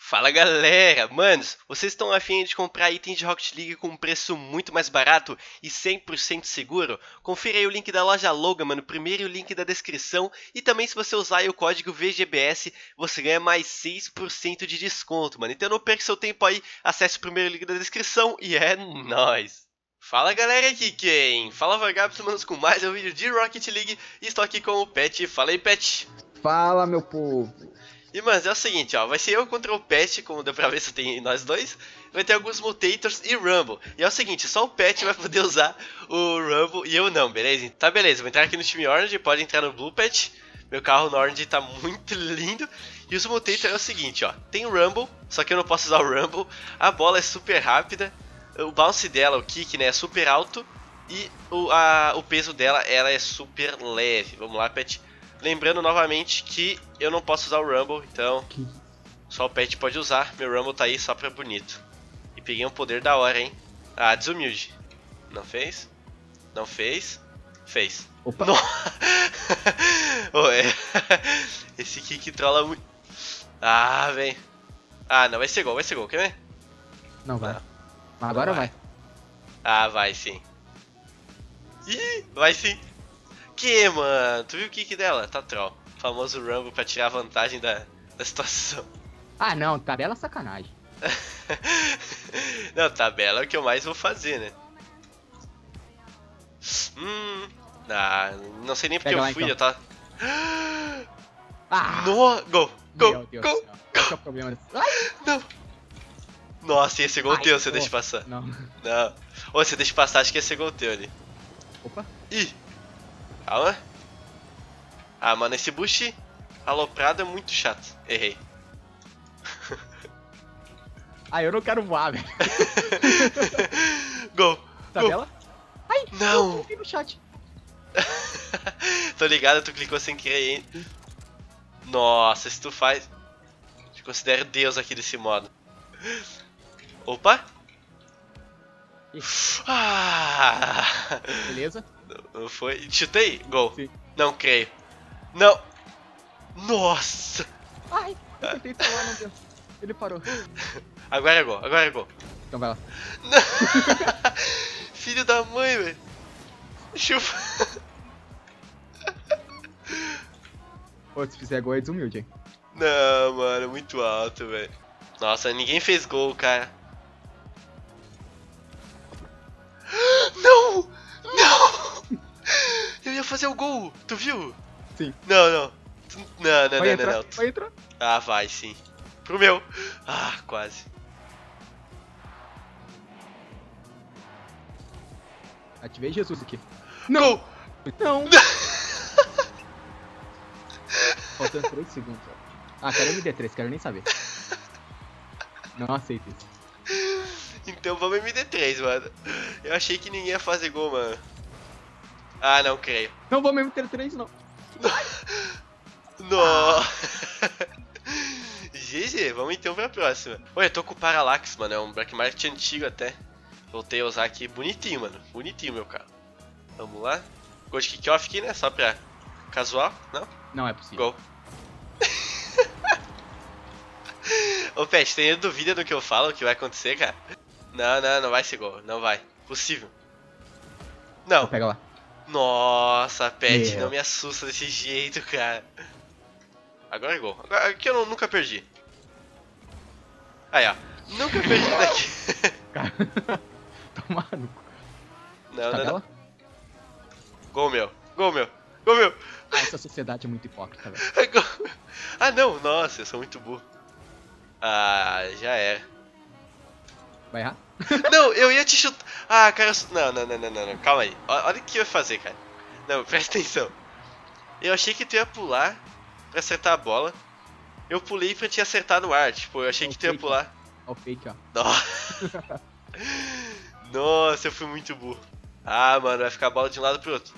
Fala galera, manos, vocês estão afim de comprar itens de Rocket League com um preço muito mais barato e 100% seguro? Confira aí o link da loja Logan, mano, primeiro o link da descrição e também se você usar aí o código VGBS, você ganha mais 6% de desconto, mano. Então não perca seu tempo aí, acesse o primeiro link da descrição e é nóis! Fala galera, aqui quem? Fala Vagabundo, manos, com mais um vídeo de Rocket League e estou aqui com o Pet. Fala aí, Pet! Fala, meu povo. E, mano, é o seguinte, ó, vai ser eu contra o Pet, como deu pra ver se tem nós dois. Vai ter alguns Mutators e Rumble. E é o seguinte, só o Pet vai poder usar o Rumble e eu não, beleza? Tá, beleza, vou entrar aqui no time Orange, pode entrar no Blue, Pet. Meu carro no Orange tá muito lindo. E os Mutator é o seguinte, ó, tem o Rumble, só que eu não posso usar o Rumble. A bola é super rápida, o bounce dela, o kick, né, é super alto. E o peso dela, ela é super leve. Vamos lá, Pet. Lembrando novamente que eu não posso usar o Rumble, então só o Pet pode usar. Meu Rumble tá aí só pra bonito. E peguei um poder da hora, hein? Ah, desumilde. Não fez? Não fez? Fez. Opa! Oh, é. Esse kick trola muito. Ah, vem. Ah, não, vai ser gol, quer ver? Não vai. Não. Agora Não vai. Ah, vai sim. Ih, vai sim. Que, mano? Tu viu o kick dela? Tá troll. Famoso Rumble pra tirar vantagem da situação. Ah, não, tabela sacanagem. Não, tabela é o que eu mais vou fazer, né? Ah, não sei nem porque Pega eu lá, fui, então. eu tava... Ah! No, gol, Meu gol, Deus gol, do céu. Qual que é o problema desse... Ai! não. Nossa, ia ser gol Ai, teu se eu pô. deixar passar. Não. Não. Ou se eu deixar passar, acho que ia ser gol teu ali. Opa! Ih! Calma. Ah, mano, esse boost aloprado é muito chato. Errei. Ah, eu não quero voar, velho. Gol. Tabela? Ai! Não. Eu cliquei no chat. Tô ligado, tu clicou sem querer, hein? Nossa, se tu faz... Te considero Deus aqui desse modo. Opa! Ih. Ah! Beleza? Não foi? Chutei? Gol. Sim. Não creio. Não! Nossa! Ai! Eu tentei falar, não deu. Ele parou. Agora é gol, agora é gol. Então vai lá. Filho da mãe, velho. Chupa. Pô, se fizer gol é desumilde, hein? Não, mano, muito alto, velho. Nossa, ninguém fez gol, cara. Não! Não! Eu ia fazer o gol, tu viu? Sim. Não, não. Não, não, Vai não, entrar, não, não. vai entrar. Ah, vai sim. Pro meu. Ah, quase. Ativei Jesus aqui. Gol! Não! Faltando 3 segundos. Ah, quero MD3, quero nem saber. Não aceito isso. Então vamos MD3, mano. Eu achei que ninguém ia fazer gol, mano. Ah, não creio. Não vou MD3, não. Nossa. GG, vamos então pra próxima. Olha, eu tô com o Parallax, mano. É um Black Market antigo até. Voltei a usar aqui. Bonitinho, mano. Bonitinho, meu carro. Vamos lá. Gol de kickoff aqui, né? Só pra casual, não? Não é possível. Gol. Ô, Pet, tem dúvida do que eu falo, o que vai acontecer, cara? Não, não, não vai ser gol. Não vai. Possível. Não. Pega lá. Nossa, Pet, Meu. não me assusta desse jeito, cara. Agora é gol. Agora, aqui eu nunca perdi. Aí, ó. Nunca perdi daqui. Cara, toma no cu. Não, não, Tabela? não. Gol meu. Gol meu. Gol meu. Ah, essa sociedade é muito hipócrita, velho. Gol. Ah, não. Nossa, eu sou muito burro. Ah, já era. Vai errar? Não, eu ia te chutar. Ah, cara. Não, não, não, não, não, não. Calma aí. Olha o que eu ia fazer, cara. Não, presta atenção. Eu achei que tu ia pular pra acertar a bola. Eu pulei pra te acertar no ar. Tipo, eu achei que tu ia pular. Ó o fake, ó. Nossa. Nossa, eu fui muito burro. Ah, mano, vai ficar a bola de um lado pro outro.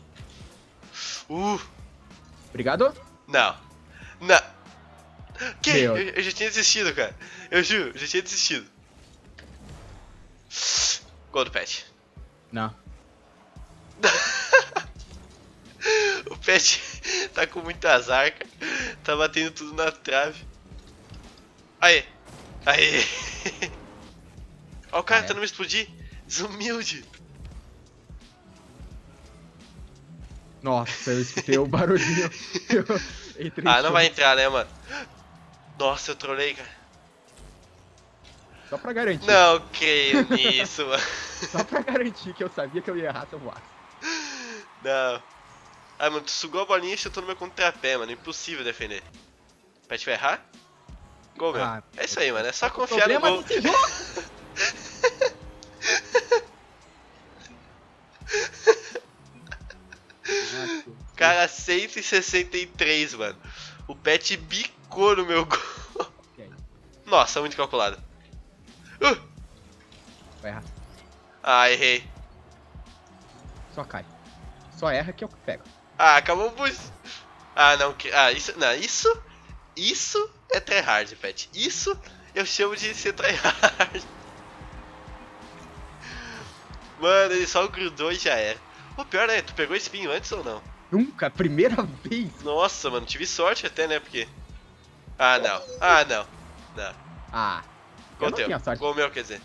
Obrigado. Não. Não. Que? Meu. Eu já tinha desistido, cara. Eu juro, eu já tinha desistido. Gol do Pet. Não. O Pet tá com muito azar, cara. Tá batendo tudo na trave. Aê. Aê! Ó o cara Ah, é? tentando me explodir. Desumilde. Nossa, eu escutei o barulhinho. Eu entrei em Ah, não vai choque. entrar, né, mano? Nossa, eu trolei, cara. Só pra garantir. Não creio nisso, mano. Só pra garantir que eu sabia que eu ia errar se eu voasse. Não. Ah, mano, tu sugou a bolinha e chutou no meu contrapé, mano. Impossível defender. O Pet vai errar? Gol, meu. Ah, É isso aí, mano. É só o confiar no problema gol. desse jogo. Cara, 163, mano. O Pet bicou no meu gol. Nossa, muito calculado. Vai errar. Ah, errei. Só cai. Só erra que eu pego. Ah, acabou o boost. Ah, não. Ah, isso. Não, isso é tryhard, Pet. Isso eu chamo de ser tryhard. Mano, ele só grudou e já era. O pior, né? Tu pegou espinho antes ou não? Nunca, primeira vez. Nossa, mano, tive sorte até, né? Porque. Ah, não. Ah, não. Não. Ah, Gol eu não teu. tinha sorte. Gol meu, quer dizer.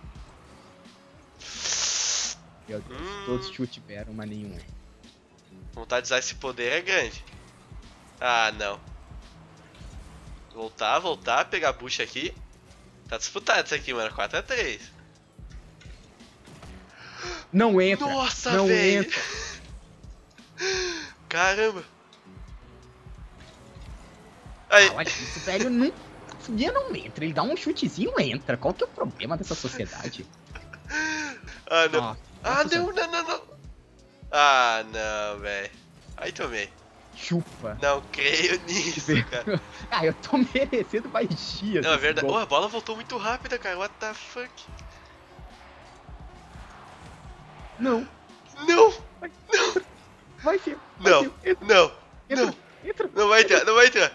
Meu Deus, todos chutes vieram, mas nenhum é. Vontade de usar esse poder é grande. Ah, não. Voltar, pegar a bucha aqui. Tá disputado isso aqui, mano. 4x3. Não entra. Nossa, não velho. entra. Caramba. Aí. Ah, olha isso, velho. Não entra. Ele dá um chutezinho, entra. Qual que é o problema dessa sociedade? Ah, não. Nossa, Ah, nossa, não. Ah, não, velho. Aí tomei. chupa. Não creio nisso, cara. Ah, eu tô merecendo baixia. Não, é verdade. Oh, a bola voltou muito rápida, cara. What the fuck? Não. Não! Vai ser. Não! Entra, Não! entra, Não! entra. Não vai entrar, não vai entrar!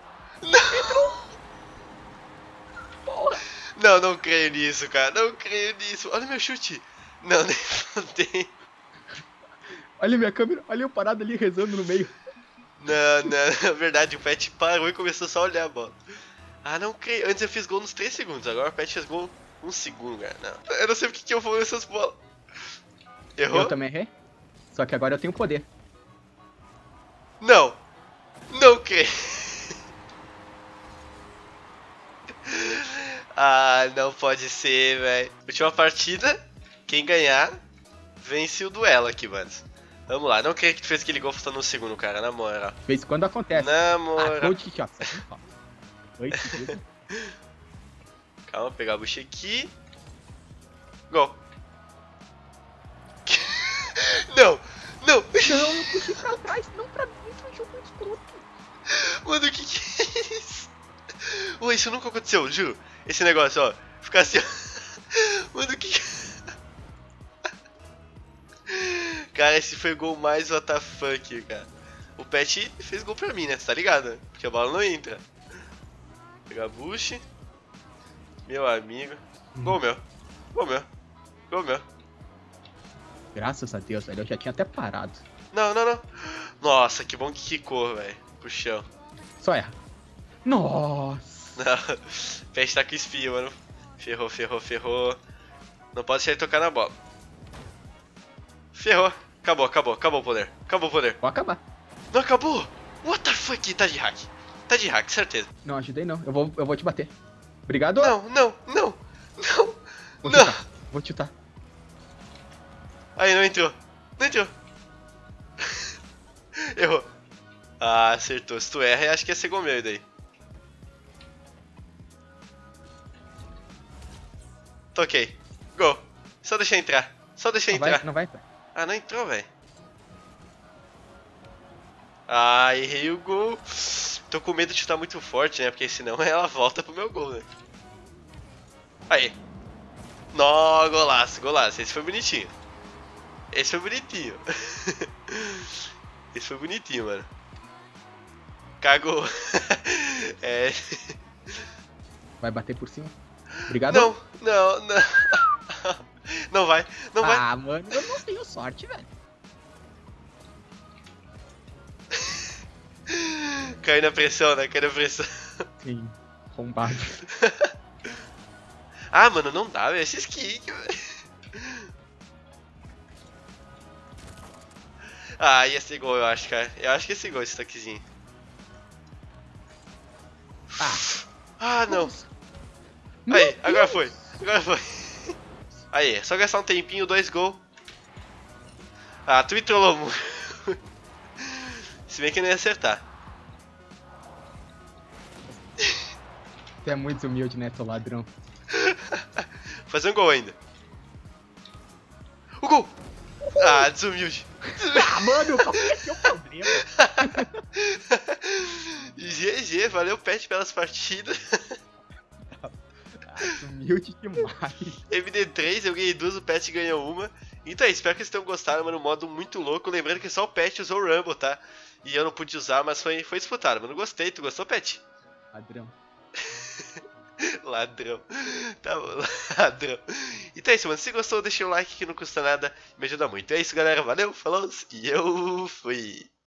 Porra. Não, não creio nisso, cara. Não creio nisso. Olha o meu chute. Não, nem fodei. Olha minha câmera. Olha eu parado ali rezando no meio. Não, na verdade o Pet parou e começou só a olhar a bola. Ah, não creio. Antes eu fiz gol nos 3 segundos, agora o Pet fez gol 1 segundo, cara. Não. Eu não sei porque que eu vou nessas bolas. Errou? Eu também errei. Só que agora eu tenho poder. Não! Não creio! Ah, não pode ser, velho. Última partida, quem ganhar, vence o duelo aqui, mano. Vamos lá, não creio que tu fez aquele gol só no segundo, cara, na moral. De vez em quando acontece. Na Ah, moral. gol de kick, ó. Oi, que Calma, pegar a bucha aqui. Gol. Não! Não! Não, eu puxei pra trás, não pra dentro, o jogo é escroto. Mano, o que é isso? Ué, isso nunca aconteceu, juro. Esse negócio, ó. Ficar assim, ó. Mano, o que. Cara, esse foi o gol mais WTF, cara. O Pet fez gol pra mim, né? Você tá ligado? Porque a bola não entra. Pegar Bush. Meu amigo. Gol meu. Gol meu. Gol meu. Graças a Deus, velho, eu já tinha até parado. Não. Nossa, que bom que quicou, velho. Pro chão. Só erra. Nossa. Não. O Pet tá com espinho, mano. Ferrou. Não pode deixar ele tocar na bola. Ferrou. Acabou o poder. Vou acabar. Não acabou? What the fuck? Tá de hack, certeza. Não, ajudei não. Eu vou te bater. Obrigado. Não. Vou te chutar. Aí, não entrou. Errou. Ah, acertou. Se tu erra, eu acho que ia ser gol meu daí. Toquei. Gol. Só deixa entrar. Não vai entrar. Ah, não entrou, velho. Ah, errei o gol. Tô com medo de chutar muito forte, né? Porque senão ela volta pro meu gol, né? Aí. Nó, golaço. Esse foi bonitinho. Esse foi bonitinho, mano. Cagou. É. Vai bater por cima. Obrigado. Não. Não vai. Ah, mano, eu não tenho sorte, velho. Caiu na pressão, né? Sim, bombado. Ah, mano, não dá, velho. Esses kicks, velho. Ah, ia ser gol, eu acho, cara. Eu acho que ia ser gol esse toquezinho. Ah, não. Aí, agora foi. Agora foi. Aí, é só gastar um tempinho, 2 gols. Ah, tu me trollou muito. Se bem que eu não ia acertar. Você é muito humilde, né, seu ladrão? Fazer um gol ainda. O gol! Ah, desumilde. Ah, mano, qual é que é o problema? GG, valeu Pet pelas partidas. Ah, humilde demais. MD3, eu ganhei 2, o Pet ganhou uma. Então é, espero que vocês tenham gostado, mano, um modo muito louco. Lembrando que só o Pet usou o Rumble, tá? E eu não pude usar, mas foi disputado, mano. Gostei, tu gostou, Pet? Ladrão. Ladrão. Tá bom, ladrão. Então é isso, mano. Se gostou, deixa um like que não custa nada, me ajuda muito. É isso, galera. Valeu, falou e eu fui.